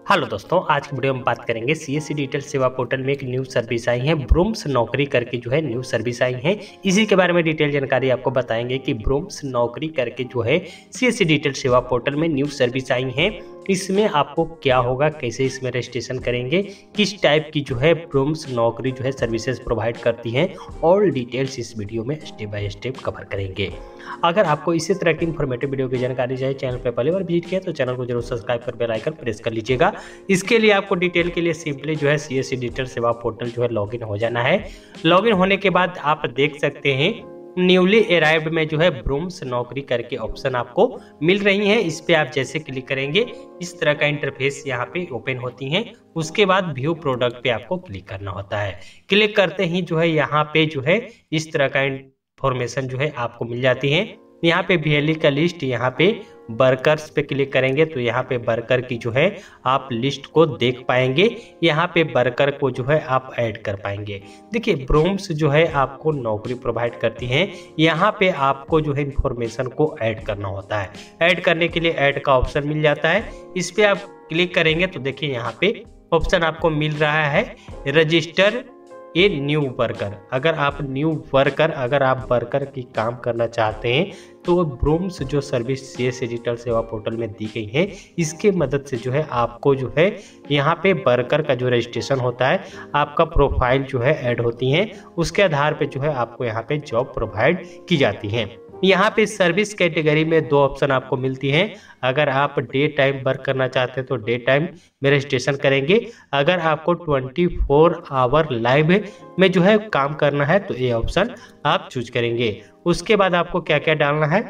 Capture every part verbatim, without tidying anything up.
Hello दोस्तों, आज की वीडियो में बात करेंगे सीएससी डिजिटल सेवा पोर्टल में एक न्यू सर्विस आई है। ब्रूम्स नौकरी करके जो है न्यू सर्विस आई है। इसी के बारे में डिटेल जानकारी आपको बताएंगे कि ब्रूम्स नौकरी करके जो है सीएससी डिजिटल सेवा पोर्टल में न्यू सर्विस आई है। इसमें आपको क्या होगा, कैसे इसमें रजिस्ट्रेशन करेंगे, किस टाइप की जो है ब्रूम्स नौकरी जो है सर्विसेज प्रोवाइड करती हैं, ऑल डिटेल्स इस वीडियो में स्टेप बाय स्टेप कवर करेंगे। अगर आपको इसी तरह की इन्फॉर्मेटिव वीडियो की जानकारी चाहिए, चैनल पर पहली बार विजिट किया तो चैनल को जरूर सब्सक्राइब कर बेल आइकन प्रेस कर लीजिएगा। इसके लिए आपको डिटेल के लिए सिंपली जो है सीएससी डिजिटल सेवा पोर्टल जो है लॉगिन हो जाना है। लॉगिन होने के बाद आप देख सकते हैं न्यूली अराइव्ड में जो है ब्रूम्स नौकरी करके ऑप्शन आपको मिल रही है। इस पे आप जैसे क्लिक करेंगे इस तरह का इंटरफेस यहाँ पे ओपन होती है। उसके बाद व्यू प्रोडक्ट पे आपको क्लिक करना होता है। क्लिक करते ही जो है यहाँ पे जो है इस तरह का इंफॉर्मेशन जो है आपको मिल जाती है। यहाँ पे वीएलई का लिस्ट, यहाँ पे वर्कर्स पे क्लिक करेंगे तो यहाँ पे वर्कर की जो है आप लिस्ट को देख पाएंगे। यहाँ पे वर्कर को जो है आप ऐड कर पाएंगे। देखिए ब्रूम्स जो है आपको नौकरी प्रोवाइड करती हैं। यहाँ पे आपको जो है इंफॉर्मेशन को ऐड करना होता है। ऐड करने के लिए ऐड का ऑप्शन मिल जाता है। इस पे आप क्लिक करेंगे तो देखिए यहाँ पे ऑप्शन आपको मिल रहा है रजिस्टर ए न्यू वर्कर। अगर आप न्यू वर्कर अगर आप वर्कर की काम करना चाहते हैं तो ब्रूम्स जो service CSC digital Seva portal में दी गई है, इसके मदद से जो है आपको जो है यहाँ पे वर्कर का जो रजिस्ट्रेशन होता है, आपका प्रोफाइल जो है ऐड होती है। उसके आधार पे जो है आपको यहाँ पे जॉब प्रोवाइड की जाती है। यहाँ पे सर्विस कैटेगरी में दो ऑप्शन आपको मिलती हैं। अगर आप डे टाइम वर्क करना चाहते हैं तो डे टाइम में रजिस्ट्रेशन करेंगे। अगर आपको चौबीस आवर लाइव में जो है काम करना है तो ये ऑप्शन आप चूज करेंगे। उसके बाद आपको क्या क्या डालना है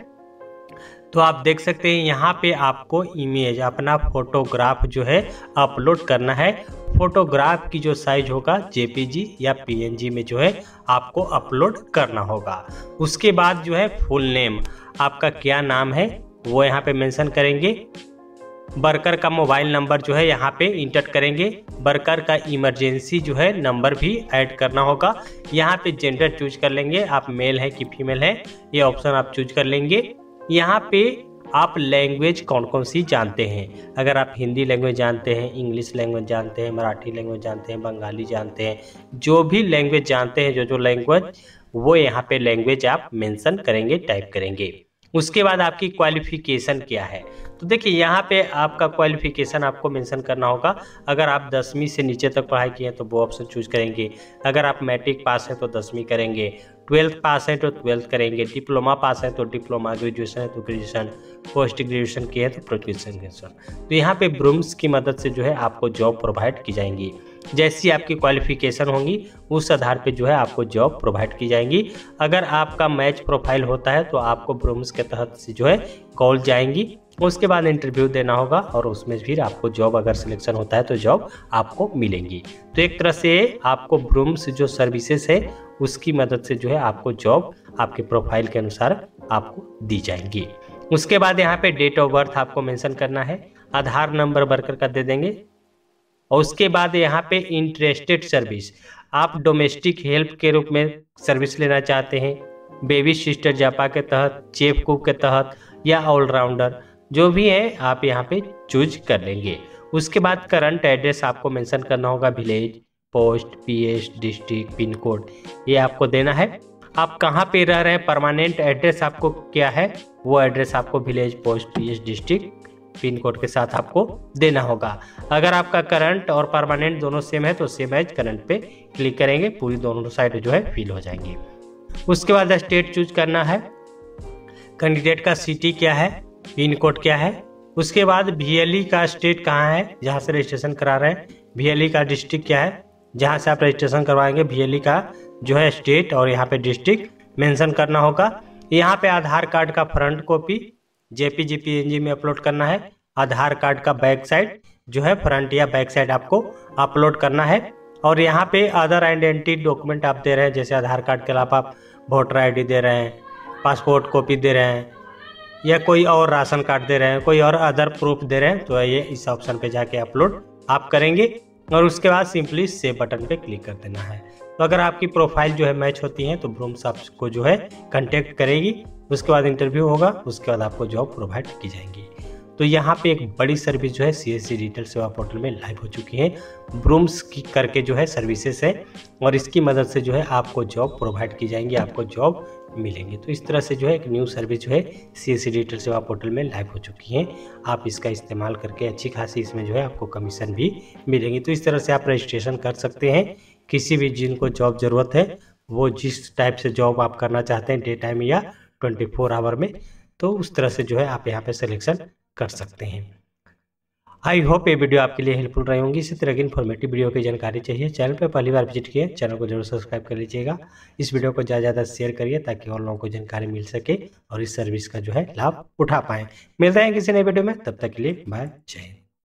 तो आप देख सकते हैं यहाँ पे आपको इमेज, अपना फोटोग्राफ जो है अपलोड करना है। फोटोग्राफ की जो साइज होगा जेपीजी या पीएनजी में जो है आपको अपलोड करना होगा। उसके बाद जो है फुल नेम, आपका क्या नाम है वो यहाँ पे मेंशन करेंगे। वर्कर का मोबाइल नंबर जो है यहाँ पे इंटर करेंगे। वर्कर का इमरजेंसी जो है नंबर भी ऐड करना होगा। यहाँ पे जेंडर चूज कर लेंगे, आप मेल है कि फीमेल है, ये ऑप्शन आप चूज कर लेंगे। यहाँ पे आप लैंग्वेज कौन कौन सी जानते हैं। अगर आप हिंदी लैंग्वेज जानते हैं, इंग्लिश लैंग्वेज जानते हैं, मराठी लैंग्वेज जानते हैं, बंगाली जानते हैं, जो भी लैंग्वेज जानते हैं, जो जो लैंग्वेज वो यहाँ पे लैंग्वेज आप मेंशन करेंगे, टाइप करेंगे। उसके बाद आपकी क्वालिफिकेशन क्या है तो देखिए यहाँ पे आपका क्वालिफिकेशन आपको मेंशन करना होगा। अगर आप दसवीं से नीचे तक पढ़ाई किए हैं तो वो ऑप्शन चूज करेंगे। अगर आप मैट्रिक पास हैं तो दसवीं करेंगे, ट्वेल्थ पास है तो ट्वेल्थ करेंगे, डिप्लोमा पास है तो डिप्लोमा, ग्रेजुएशन है तो ग्रेजुएशन, पोस्ट ग्रेजुएशन किए हैं तो पोस्ट ग्रेजुएशन। तो यहाँ पे ब्रूम्स की मदद से जो है आपको जॉब प्रोवाइड की जाएंगी। जैसी आपकी क्वालिफिकेशन होंगी उस आधार पे जो है आपको जॉब प्रोवाइड की जाएंगी। अगर आपका मैच प्रोफाइल होता है तो आपको ब्रूम्स के तहत से जो है कॉल जाएंगी। उसके बाद इंटरव्यू देना होगा और उसमें फिर आपको जॉब, अगर सिलेक्शन होता है तो जॉब आपको मिलेंगी। तो एक तरह से आपको ब्रूम्स जो सर्विसेज है उसकी मदद से जो है आपको जॉब आपके प्रोफाइल के अनुसार आपको दी जाएंगी। उसके बाद यहाँ पे डेट ऑफ बर्थ आपको मेंशन करना है, आधार नंबर वर्कर का दे देंगे। और उसके बाद यहाँ पे इंटरेस्टेड सर्विस, आप डोमेस्टिक हेल्प के रूप में सर्विस लेना चाहते हैं, बेबी सिस्टर जापा के तहत, चेफ कुक के तहत या ऑलराउंडर, जो भी है आप यहाँ पे चूज कर लेंगे। उसके बाद करंट एड्रेस आपको मेंशन करना होगा, village, post, PS, district, pin code, ये आपको देना है। आप कहाँ पे रह रहे हैं, परमानेंट एड्रेस आपको क्या है वो एड्रेस आपको village, post, PS, district, pin code के साथ आपको देना होगा। अगर आपका करंट और परमानेंट दोनों सेम है तो सेम एज करंट पे क्लिक करेंगे, पूरी दोनों साइड जो है फिल हो जाएंगी। उसके बाद स्टेट चूज करना है, कैंडिडेट का सिटी क्या है, पिन कोड क्या है। उसके बाद वीएलई का स्टेट कहाँ है जहाँ से रजिस्ट्रेशन करा रहे हैं, वीएलई का डिस्ट्रिक्ट क्या है जहाँ से आप रजिस्ट्रेशन करवाएंगे, वीएलई का जो है स्टेट और यहाँ पे डिस्ट्रिक्ट मेंशन करना होगा। यहाँ पे आधार कार्ड का फ्रंट कॉपी जेपीजी पीएनजी में अपलोड करना है। आधार कार्ड का बैक साइड जो है फ्रंट या बैक साइड आपको अपलोड करना है। और यहाँ पे अदर आइडेंटिटी डॉक्यूमेंट आप दे रहे हैं, जैसे आधार कार्ड के अलावा आप वोटर आईडी दे रहे हैं, पासपोर्ट कॉपी दे रहे हैं या कोई और राशन कार्ड दे रहे हैं, कोई और अदर प्रूफ दे रहे हैं तो ये इस ऑप्शन पे जाके अपलोड आप करेंगे। और उसके बाद सिंपली सेव बटन पे क्लिक कर देना है। तो अगर आपकी प्रोफाइल जो है मैच होती है तो ब्रूम्स आपको जो है कांटेक्ट करेगी। उसके बाद इंटरव्यू होगा, उसके बाद आपको जॉब प्रोवाइड की जाएंगी। तो यहाँ पे एक बड़ी सर्विस जो है सीएससी डिजिटल सेवा पोर्टल में लाइव हो चुकी है। ब्रूम्स की करके जो है सर्विसेज है और इसकी मदद से जो है आपको जॉब प्रोवाइड की जाएंगी, आपको जॉब मिलेंगे। तो इस तरह से जो है एक न्यू सर्विस जो है सीएससी डिजिटल सेवा पोर्टल में लाइव हो चुकी है। आप इसका इस्तेमाल करके अच्छी खासी इसमें जो है आपको कमीशन भी मिलेंगी। तो इस तरह से आप रजिस्ट्रेशन कर सकते हैं। किसी भी जिनको जॉब ज़रूरत है, वो जिस टाइप से जॉब आप करना चाहते हैं, डे टाइम या ट्वेंटी फोर आवर में, तो उस तरह से जो है आप यहाँ पे सिलेक्शन कर सकते हैं। आई होप ये वीडियो आपके लिए हेल्पफुल रही होंगी। इसी तरह की इन्फॉर्मेटिव वीडियो की जानकारी चाहिए, चैनल पर पहली बार विजिट किए चैनल को जरूर सब्सक्राइब कर लीजिएगा। इस वीडियो को ज़्यादा ज़्यादा शेयर करिए ताकि और लोगों को जानकारी मिल सके और इस सर्विस का जो है लाभ उठा पाएँ। मिलते हैं किसी नए वीडियो में, तब तक के लिए बाय, जय हिंद।